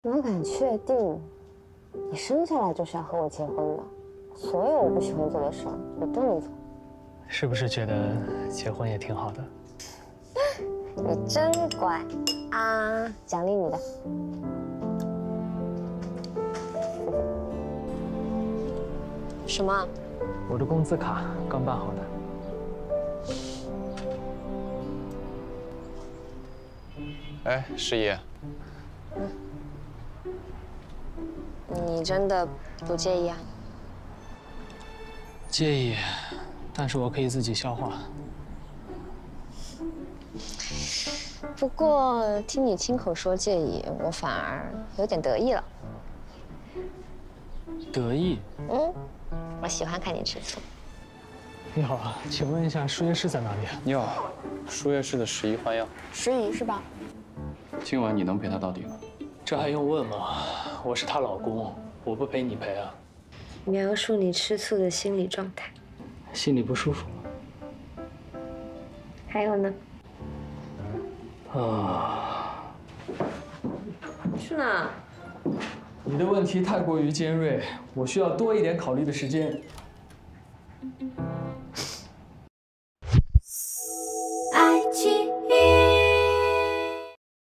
我敢确定，你生下来就是要和我结婚的。所有我不喜欢做的事儿，你都能做。 是不是觉得结婚也挺好的？ 你真乖啊！奖励你的。什么？ 我的工资卡刚办好的。 哎，十一， 你真的不介意啊？ 介意，但是我可以自己消化。 不过听你亲口说介意，我反而有点得意了。 得意？ 嗯，我喜欢看你吃醋。 你好啊，请问一下输液室在哪里啊？ 你好，输液室的11换药。 十一是吧？ 今晚你能陪她到底吗？ 这还用问吗？我是她老公，我不陪你陪啊。 描述你吃醋的心理状态。 心里不舒服。 还有呢？ 啊。 去哪？ 你的问题太过于尖锐，我需要多一点考虑的时间。